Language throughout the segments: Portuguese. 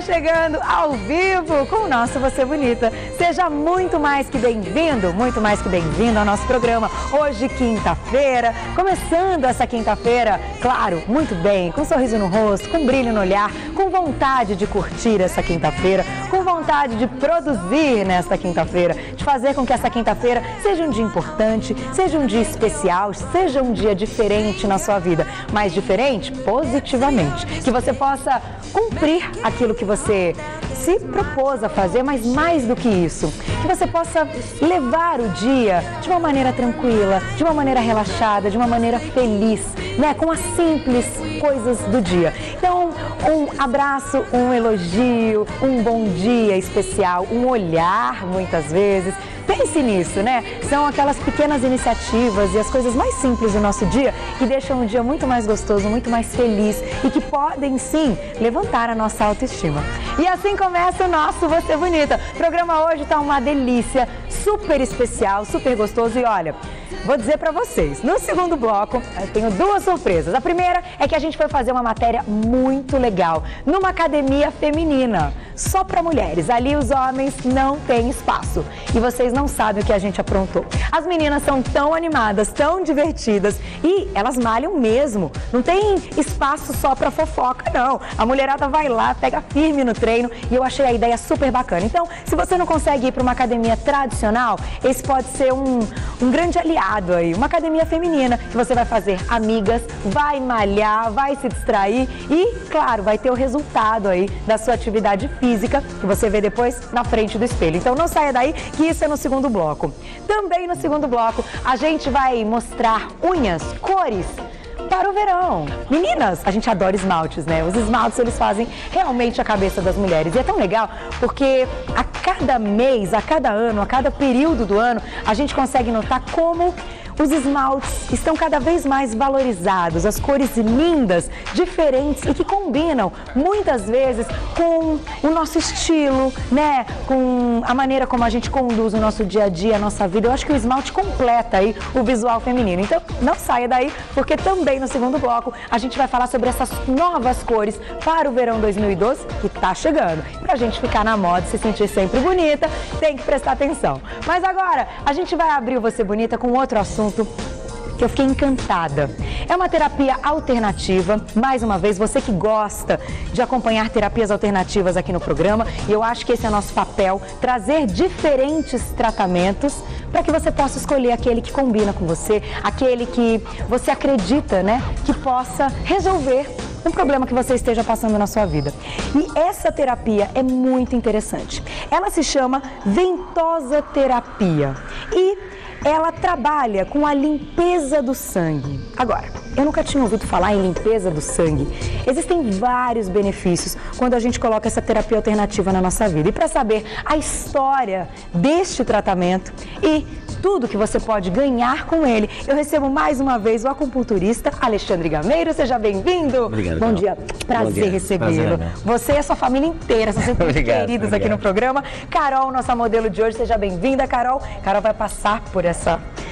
chegando ao vivo com o nosso Você Bonita. Seja muito mais que bem-vindo, muito mais que bem-vindo ao nosso programa. Hoje, quinta-feira, começando essa quinta-feira, claro, muito bem, com um sorriso no rosto, com um brilho no olhar, com vontade de curtir essa quinta-feira, com vontade de produzir nesta quinta-feira, de fazer com que essa quinta-feira seja um dia importante, seja um dia especial, seja um dia diferente na sua vida, mas diferente positivamente, que você possa cumprir aquilo que você se propôs a fazer, mas mais do que isso, que você possa levar o dia de uma maneira tranquila, de uma maneira relaxada, de uma maneira feliz, né? Com as simples coisas do dia. Então, um abraço, um elogio, um bom dia especial, um olhar, muitas vezes. Pense nisso, né? São aquelas pequenas iniciativas e as coisas mais simples do nosso dia que deixam o dia muito mais gostoso, muito mais feliz e que podem, sim, levantar a nossa autoestima. E assim começa o nosso Você Bonita. O programa hoje tá uma delícia, super especial, super gostoso e olha, vou dizer pra vocês, no segundo bloco eu tenho duas surpresas. A primeira é que a gente foi fazer uma matéria muito legal numa academia feminina, só pra mulheres. Ali os homens não têm espaço e vocês não sabem o que a gente aprontou. As meninas são tão animadas, tão divertidas e elas malham mesmo. Não tem espaço só pra fofoca, não. A mulherada vai lá, pega firme no treino e eu achei a ideia super bacana. Então, se você não consegue ir pra uma academia tradicional, esse pode ser um grande aliado aí. Uma academia feminina que você vai fazer amigas, vai malhar, vai se distrair e, claro, vai ter o resultado aí da sua atividade física que você vê depois na frente do espelho. Então, não saia daí que isso é no segundo bloco. Também no segundo bloco, a gente vai mostrar unhas, cores para o verão. Meninas, a gente adora esmaltes, né? Os esmaltes, eles fazem realmente a cabeça das mulheres. E é tão legal porque a cada mês, a cada ano, a cada período do ano, a gente consegue notar como os esmaltes estão cada vez mais valorizados, as cores lindas, diferentes e que combinam muitas vezes com o nosso estilo, né? Com a maneira como a gente conduz o nosso dia a dia, a nossa vida. Eu acho que o esmalte completa aí o visual feminino. Então, não saia daí, porque também no segundo bloco a gente vai falar sobre essas novas cores para o verão 2012 que tá chegando. Pra gente ficar na moda e se sentir sempre bonita, tem que prestar atenção. Mas agora, a gente vai abrir o Você Bonita com outro assunto que eu fiquei encantada. É uma terapia alternativa. Mais uma vez, você que gosta de acompanhar terapias alternativas aqui no programa, e eu acho que esse é nosso papel, trazer diferentes tratamentos para que você possa escolher aquele que combina com você, aquele que você acredita, né, que possa resolver um problema que você esteja passando na sua vida. E essa terapia é muito interessante. Ela se chama ventosa terapia e ela trabalha com a limpeza do sangue. Agora, eu nunca tinha ouvido falar em limpeza do sangue. Existem vários benefícios quando a gente coloca essa terapia alternativa na nossa vida. E para saber a história deste tratamento e tudo que você pode ganhar com ele, eu recebo mais uma vez o acupunturista Alexandre Gameiro. Seja bem-vindo. Obrigado. Bom dia. Prazer recebê-lo. Você e a sua família inteira são sempre muito queridos aqui no programa. Carol, nossa modelo de hoje, seja bem-vinda, Carol. Carol vai passar por esse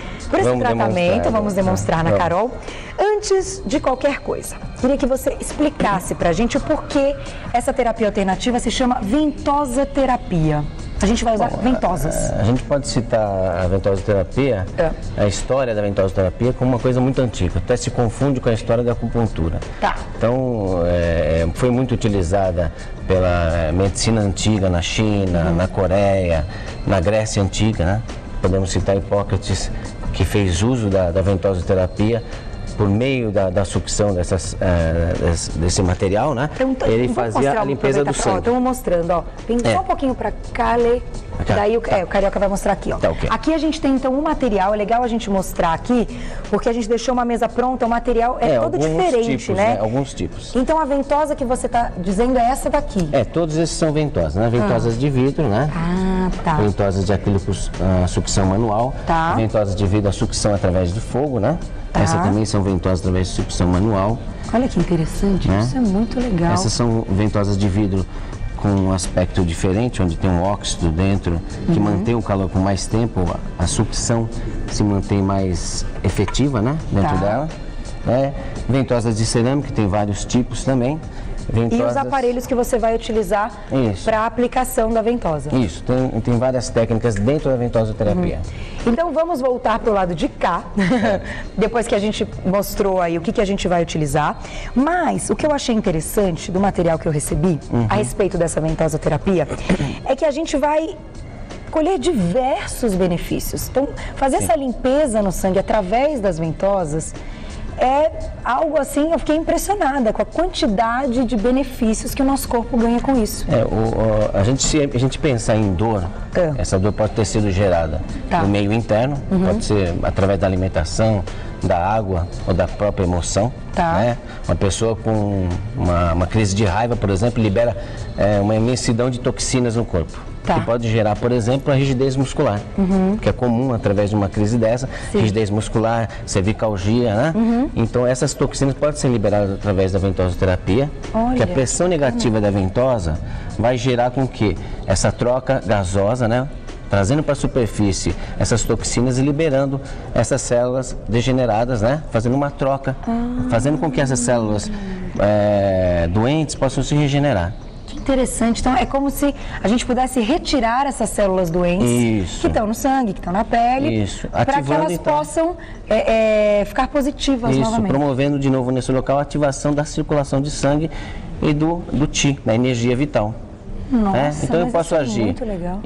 tratamento, vamos demonstrar na Carol. Antes de qualquer coisa, queria que você explicasse pra gente o porquê essa terapia alternativa se chama ventosa terapia. A gente vai usar ventosas. A gente pode citar a ventosa terapia, a história da ventosa terapia, como uma coisa muito antiga. Até se confunde com a história da acupuntura. Tá. Então, foi muito utilizada pela medicina antiga na China, na Coreia, na Grécia Antiga, né? Podemos citar Hipócrates, que fez uso da ventosa terapia por meio da sucção desse material, né? Então, ele fazia a limpeza do sangue. Estamos mostrando, ó. Tem só um pouquinho para cá, daí o Carioca vai mostrar aqui, ó. Tá, okay. Aqui a gente tem então um material, é legal a gente mostrar aqui, porque a gente deixou uma mesa pronta, o material é todo diferente, tipos, né? Alguns tipos. Então a ventosa que você está dizendo é essa daqui. Todos esses são ventosas, né? Ventosas de vidro, né? Ah, tá. Ventosas de acrílico, sucção manual. Tá. Ventosas de vidro, a sucção através do fogo, né? Tá. Essa também são ventosas através de sucção manual. Olha que interessante, né? Isso é muito legal. Essas são ventosas de vidro com um aspecto diferente, onde tem um óxido dentro, que mantém o calor por mais tempo, a sucção se mantém mais efetiva, né? Dentro dela. Ventosas de cerâmica, tem vários tipos também. ventosas... E os aparelhos que você vai utilizar para a aplicação da ventosa. Isso, tem várias técnicas dentro da ventosoterapia. Então vamos voltar para o lado de cá, depois que a gente mostrou aí o que a gente vai utilizar. Mas o que eu achei interessante do material que eu recebi a respeito dessa ventosoterapia é que a gente vai colher diversos benefícios. Então, fazer essa limpeza no sangue através das ventosas é algo assim, eu fiquei impressionada com a quantidade de benefícios que o nosso corpo ganha com isso. A gente pensar em dor, essa dor pode ter sido gerada no meio interno, pode ser através da alimentação, da água ou da própria emoção. Né? Uma pessoa com uma crise de raiva, por exemplo, libera uma imensidão de toxinas no corpo. Que pode gerar, por exemplo, a rigidez muscular, que é comum através de uma crise dessa, rigidez muscular, cervicalgia, né? Então essas toxinas podem ser liberadas através da ventosoterapia, que a pressão negativa da ventosa vai gerar com que essa troca gasosa, né? Trazendo para a superfície essas toxinas e liberando essas células degeneradas, né? Fazendo uma troca, fazendo com que essas células doentes possam se regenerar. Interessante, então é como se a gente pudesse retirar essas células doentes que estão no sangue, que estão na pele, para que elas possam ficar positivas novamente. Promovendo de novo nesse local a ativação da circulação de sangue e do Qi, da energia vital. Nossa, então eu posso agir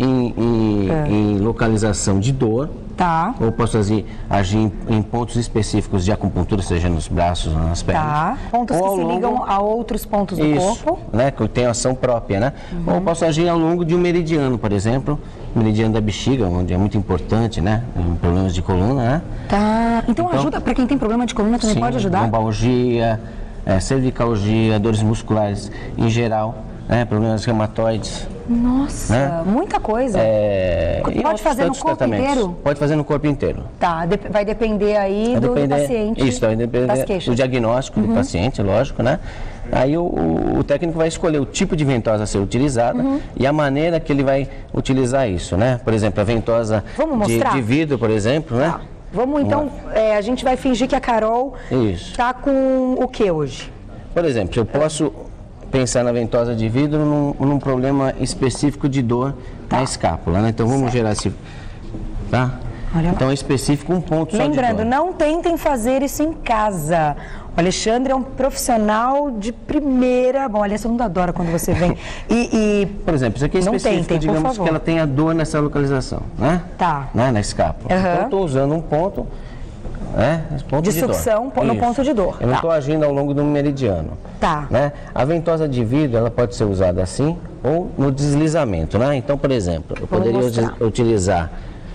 em localização de dor, ou posso agir em pontos específicos de acupuntura, seja nos braços ou nas pernas. Pontos que se ligam a outros pontos do corpo. Né, que tem ação própria, né? Ou posso agir ao longo de um meridiano, por exemplo, meridiano da bexiga, onde é muito importante, né? Em problemas de coluna, né? Então ajuda, para quem tem problema de coluna também pode ajudar? Lombalgia, cervicalgia, dores musculares em geral. Problemas reumatoides. Nossa, muita coisa. Pode fazer no corpo inteiro? Pode fazer no corpo inteiro. Vai depender aí do paciente. Isso, vai depender do diagnóstico do paciente, lógico, né? Aí o técnico vai escolher o tipo de ventosa a ser utilizada e a maneira que ele vai utilizar isso, né? Por exemplo, a ventosa de vidro, por exemplo, né? Vamos então, a gente vai fingir que a Carol está com o que hoje? Por exemplo, eu posso pensar na ventosa de vidro num problema específico de dor na escápula, né? Então vamos gerar esse... Então é específico um ponto só de dor. Lembrando, não tentem fazer isso em casa. O Alexandre é um profissional de primeira... Bom, aliás, todo mundo adora quando você vem. Por exemplo, isso aqui é específico, digamos que ela tenha dor nessa localização, né? Né? Na escápula. Então eu estou usando um ponto... ponto de sucção no ponto de dor. Eu não estou agindo ao longo do meridiano. Né? A ventosa de vidro ela pode ser usada assim ou no deslizamento, né? Então, por exemplo, eu poderia utilizar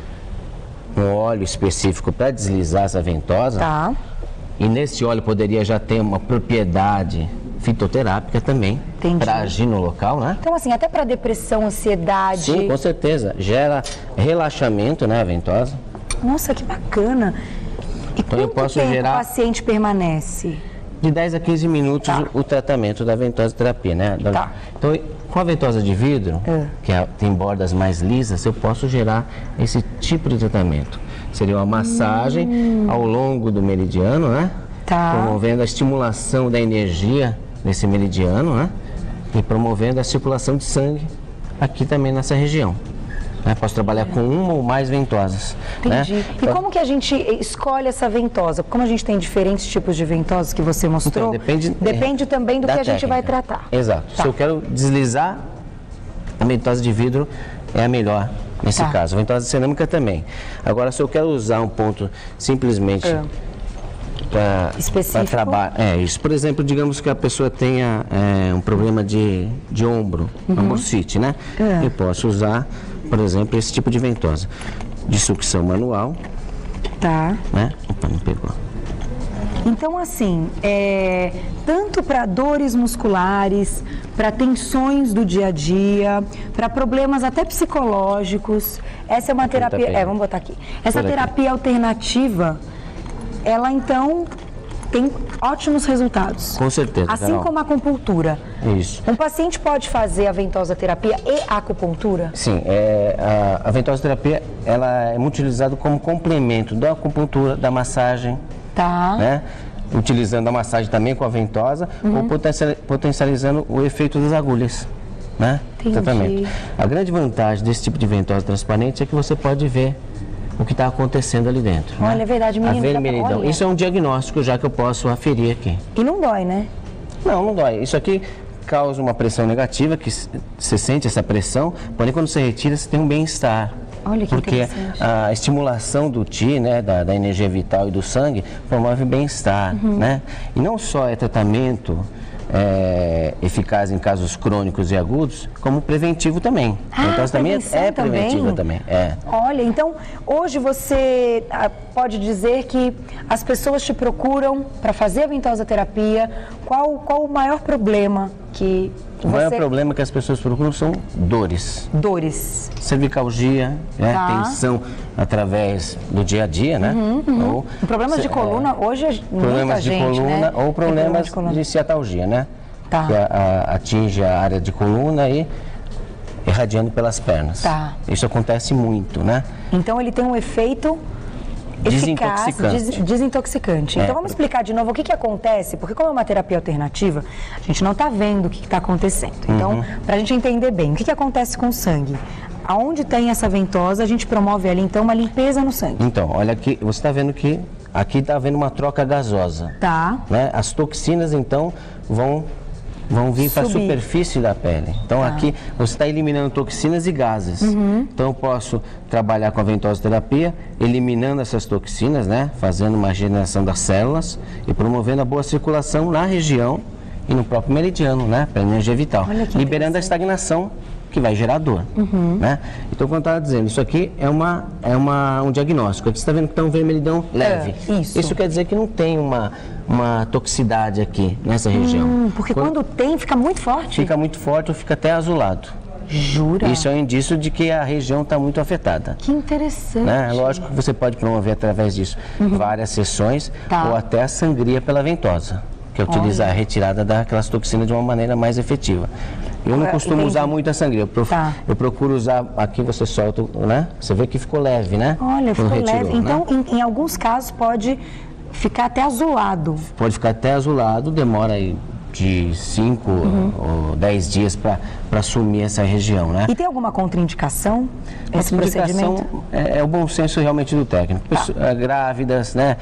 um óleo específico para deslizar essa ventosa. E nesse óleo poderia já ter uma propriedade fitoterápica também para agir no local, né? Então, assim, até para depressão, ansiedade. Sim, com certeza. Gera relaxamento, né, a ventosa. Nossa, que bacana. E então, quanto tempo o paciente permanece? De 10 a 15 minutos o tratamento da ventosoterapia, né? Então, com a ventosa de vidro, que tem bordas mais lisas, eu posso gerar esse tipo de tratamento. Seria uma massagem ao longo do meridiano, né? Promovendo a estimulação da energia nesse meridiano, né? E promovendo a circulação de sangue aqui também nessa região. Posso trabalhar com uma ou mais ventosas. Entendi. Né? E como que a gente escolhe essa ventosa? Como a gente tem diferentes tipos de ventosas que você mostrou, então, depende também do que a gente vai tratar. Exato. Se eu quero deslizar, a ventosa de vidro é a melhor nesse caso. A ventosa cerâmica também. Agora, se eu quero usar um ponto simplesmente para trabalhar... isso. Por exemplo, digamos que a pessoa tenha um problema de ombro, uma bursite, né? Eu posso usar... Por exemplo, esse tipo de ventosa de sucção manual. Né? Opa, não pegou. Então, assim, tanto para dores musculares, para tensões do dia a dia, para problemas até psicológicos, essa é uma terapia... vamos botar aqui. Essa terapia alternativa, ela, então... tem ótimos resultados. Com certeza, assim Carol. como a acupuntura. Isso. Um paciente pode fazer a ventosoterapia e a acupuntura? Sim, a ventosoterapia ela é muito utilizada como complemento da acupuntura, da massagem. Né? utilizando a massagem também com a ventosa, ou potencializando o efeito das agulhas, né? Tratamento. A grande vantagem desse tipo de ventosa transparente é que você pode ver o que está acontecendo ali dentro. Olha, né? é verdade, menina. A vermelhidão. Isso é um diagnóstico já que eu posso aferir aqui. E não dói, né? Não, não dói. Isso aqui causa uma pressão negativa, que você sente essa pressão, porém quando você retira, você tem um bem-estar. Olha que porque a estimulação do Qi, né, da energia vital e do sangue, promove bem-estar, né? E não só é tratamento eficaz em casos crônicos e agudos, como preventivo também. Então também é preventiva também. Olha, então hoje você pode dizer que as pessoas te procuram para fazer a ventosa terapia. Qual o maior problema que O maior problema que as pessoas procuram são dores. Dores. Cervicalgia, né? Tensão através do dia a dia, né? Ou, problemas de coluna, hoje problemas de coluna, né? ou problemas de ciatalgia, né? Tá. Que atinge a área de coluna e irradiando pelas pernas. Tá. Isso acontece muito, né? Então ele tem um efeito eficaz, desintoxicante. Então vamos explicar de novo o que acontece, porque como é uma terapia alternativa, a gente não está vendo o que está acontecendo. Então, para a gente entender bem, o que acontece com o sangue? Aonde tem essa ventosa, a gente promove ali então uma limpeza no sangue. Então, olha aqui, você está vendo que aqui está havendo uma troca gasosa. Tá. Né? As toxinas então vão vir para a superfície da pele. Então aqui você está eliminando toxinas e gases. Então eu posso trabalhar com a ventosa terapia, eliminando essas toxinas, né? Fazendo uma regeneração das células e promovendo a boa circulação na região e no próprio meridiano, né? Para a energia vital. Liberando a estagnação que vai gerar dor, né? Então, como eu estava dizendo, isso aqui é um diagnóstico. Aqui você está vendo que está um vermelhidão leve. Isso quer dizer que não tem uma toxicidade aqui nessa região. Porque quando tem, fica muito forte? Fica muito forte ou fica até azulado. Jura? Isso é um indício de que a região está muito afetada. Que interessante. Né? Lógico que você pode promover através disso várias sessões ou até a sangria pela ventosa, que é utilizar a retirada daquelas toxinas de uma maneira mais efetiva. Eu não costumo usar muito a sangria, eu procuro usar, aqui você solta, né? Você vê que ficou leve, né? Olha, ficou leve. Então, em alguns casos pode ficar até azulado. Pode ficar até azulado, demora aí de 5 ou 10 dias para sumir essa região, né? E tem alguma contraindicação esse procedimento? É o bom senso realmente do técnico. Grávidas, né?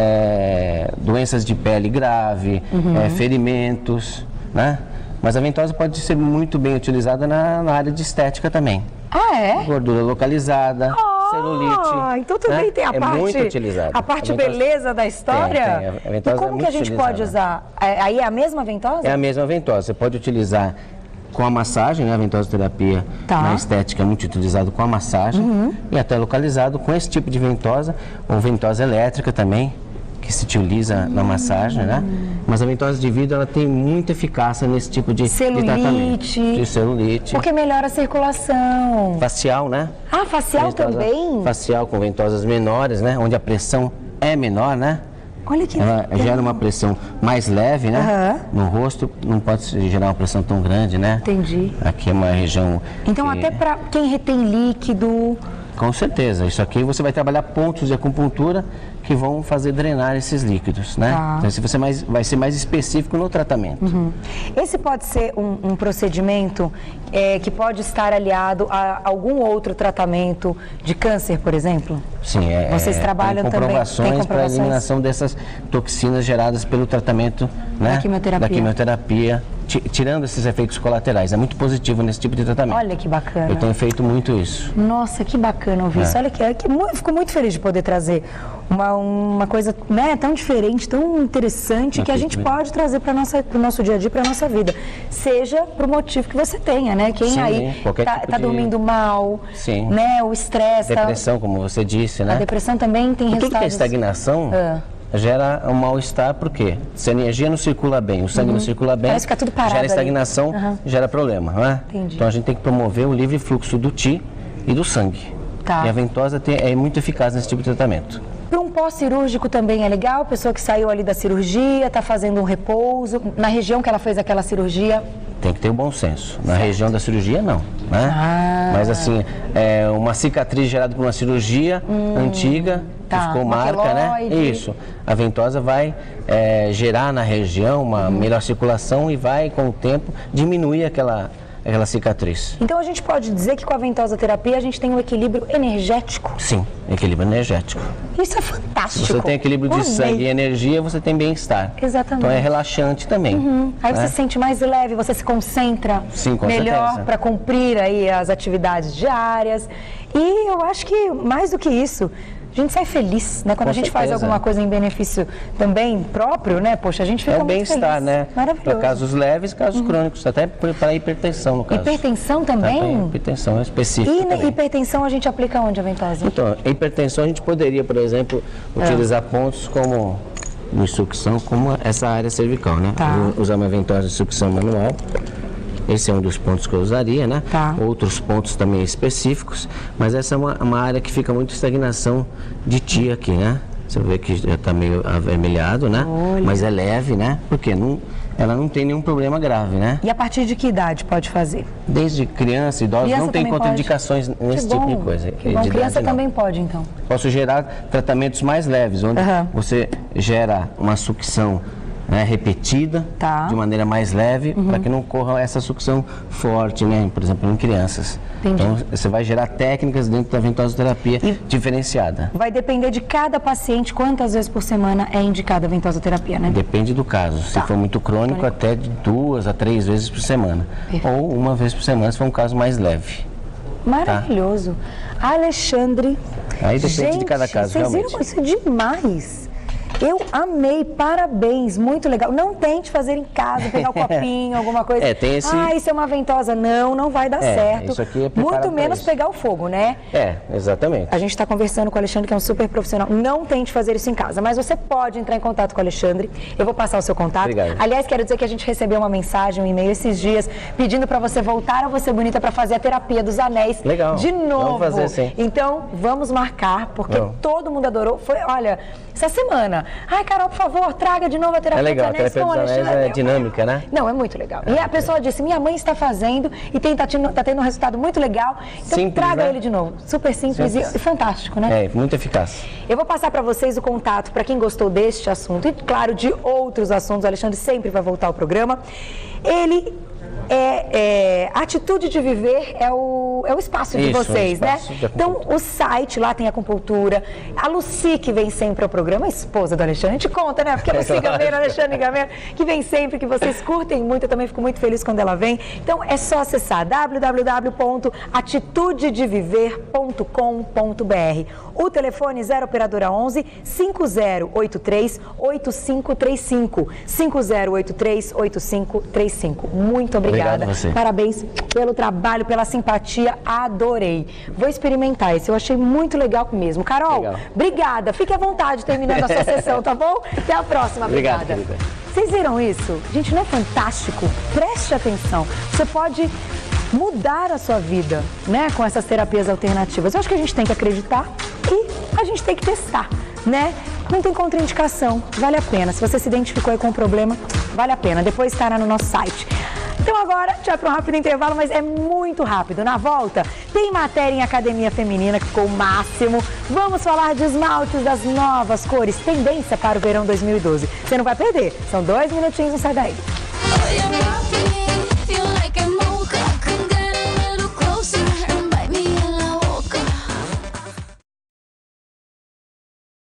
Doenças de pele grave, ferimentos, né? Mas a ventosa pode ser muito bem utilizada na área de estética também. Ah, é? Gordura localizada, celulite. Então também tem a parte, muito utilizada. A parte beleza da história. Tem. A ventosa e como que a gente pode usar? Aí é a mesma ventosa? É a mesma ventosa. Você pode utilizar com a massagem, né? A ventosa terapia na estética é muito utilizado com a massagem e até localizado com esse tipo de ventosa ou ventosa elétrica também, que se utiliza na massagem, né? Mas a ventosa de vidro, ela tem muita eficácia nesse tipo de tratamento. De celulite. Porque melhora a circulação. Facial, né? Ah, facial também? Facial com ventosas menores, né? Onde a pressão é menor, né? Olha que ela gera uma pressão mais leve, né? No rosto não pode gerar uma pressão tão grande, né? Entendi. Aqui é uma região... Então até para quem retém líquido... Com certeza. Isso aqui você vai trabalhar pontos de acupuntura que vão fazer drenar esses líquidos, né? Então você vai ser mais específico no tratamento. Esse pode ser um procedimento que pode estar aliado a algum outro tratamento de câncer, por exemplo? Sim, vocês trabalham tem comprovações para a eliminação dessas toxinas geradas pelo tratamento, né? Da quimioterapia, tirando esses efeitos colaterais. É muito positivo nesse tipo de tratamento. Olha que bacana. Eu tenho feito muito isso. Nossa, que bacana ouvir isso. Olha fico muito feliz de poder trazer uma coisa, né, tão diferente, tão interessante, que a gente pode trazer para o nosso dia a dia, para a nossa vida. Seja para o motivo que você tenha, né? Quem aí tá dormindo mal, né? O estresse. Depressão, como você disse, né? A depressão também tem resultados. Tudo que é estagnação gera um mal-estar, por quê? Se a energia não circula bem, o sangue não circula bem, parece que fica tudo parado, gera estagnação, gera problema, não é? Entendi. Então a gente tem que promover o livre fluxo do Qi e do sangue. E a ventosa é muito eficaz nesse tipo de tratamento. Para um pós-cirúrgico também é legal? A pessoa que saiu ali da cirurgia, está fazendo um repouso, na região que ela fez aquela cirurgia? Tem que ter o bom senso. Na região da cirurgia, não. Né? Mas assim, uma cicatriz gerada por uma cirurgia antiga, que ficou marca, né? Isso. A ventosa vai gerar na região uma melhor circulação e vai, com o tempo, diminuir aquela cicatriz. Então a gente pode dizer que com a ventosa terapia a gente tem um equilíbrio energético? Sim, equilíbrio energético. Isso é fantástico. Você tem equilíbrio de sangue e energia, você tem bem-estar. Exatamente. Então é relaxante também. Aí você se sente mais leve, você se concentra melhor para cumprir aí as atividades diárias. E eu acho que mais do que isso, a gente sai feliz, né? Quando a gente faz alguma coisa em benefício também próprio, né? Poxa, a gente fica muito feliz. É o bem-estar, né? Maravilhoso. Para casos leves, casos crônicos, até para hipertensão, no caso. Hipertensão também? Hipertensão é específica. E na hipertensão a gente aplica onde a ventosa? Então, hipertensão a gente poderia, por exemplo, utilizar pontos como de sucção, como essa área cervical, né? Usar uma ventosa de sucção manual. Esse é um dos pontos que eu usaria, né? Outros pontos também específicos, mas essa é uma área que fica muito estagnação de tia aqui, né? Você vê que já está meio avermelhado, né? Olha. Mas é leve, né? Porque ela não tem nenhum problema grave, né? E a partir de que idade pode fazer? Desde criança, idosos, não tem contraindicações nesse tipo de coisa. Que bom, criança também pode, então. Posso gerar tratamentos mais leves, onde você gera uma sucção repetida, de maneira mais leve, para que não corra essa sucção forte, né? Por exemplo, em crianças. Entendi. Então, você vai gerar técnicas dentro da ventosoterapia diferenciada. Vai depender de cada paciente quantas vezes por semana é indicada a ventosoterapia, né? Depende do caso. Se for muito crônico, até de 2 a 3 vezes por semana. Ou uma vez por semana, se for um caso mais leve. Maravilhoso. Alexandre. Aí depende de cada caso, realmente. Vocês viram isso demais. Eu amei, parabéns, muito legal. Não tente fazer em casa, pegar um copinho, alguma coisa. Tem esse... isso é uma ventosa. Não vai dar certo. Isso aqui é muito menos pegar o fogo, né? Exatamente. A gente está conversando com o Alexandre, que é um super profissional. Não tente fazer isso em casa, mas você pode entrar em contato com o Alexandre. Eu vou passar o seu contato. Obrigado. Aliás, quero dizer que a gente recebeu uma mensagem, um e-mail esses dias, pedindo para você voltar a Você Bonita para fazer a terapia dos anéis. Legal. De novo. Vamos fazer, sim. Então, vamos marcar, porque todo mundo adorou. Foi, olha, essa semana. Ai, Carol, por favor, traga de novo a terapia dos anéis. A terapia dos anéis é dinâmica, né? Não, é muito legal. E a pessoa disse, minha mãe está fazendo e está tendo um resultado muito legal. Então simples, traga ele de novo. Super simples e fantástico, né? Muito eficaz. Eu vou passar para vocês o contato para quem gostou deste assunto e, claro, de outros assuntos. O Alexandre sempre vai voltar ao programa. Ele... a atitude de viver é o espaço de vocês, né? Então, o site lá tem acupuntura. A Lucy, que vem sempre ao programa, a esposa do Alexandre, a gente conta, né? Porque a Lucy Gameiro, Alexandre Gameiro, que vem sempre, que vocês curtem muito. Eu também fico muito feliz quando ela vem. Então, é só acessar www.atitudedeviver.com.br. O telefone 0 operadora 11 5083 8535 5083 8535. Muito obrigada. Parabéns pelo trabalho, pela simpatia. Adorei. Vou experimentar esse. Eu achei muito legal mesmo. Carol, obrigada. Fique à vontade terminando a sua sessão, tá bom? Até a próxima. Obrigada. Vocês viram isso? Gente, não é fantástico? Preste atenção. Você pode mudar a sua vida, né, com essas terapias alternativas. Eu acho que a gente tem que acreditar e a gente tem que testar, né? Não tem contraindicação, vale a pena. Se você se identificou aí com o problema, vale a pena. Depois estará no nosso site. Então agora, já para um rápido intervalo, mas é muito rápido. Na volta, tem matéria em Academia Feminina, que ficou o máximo. Vamos falar de esmaltes das novas cores, tendência para o verão 2012. Você não vai perder, são 2 minutinhos, não sai daí.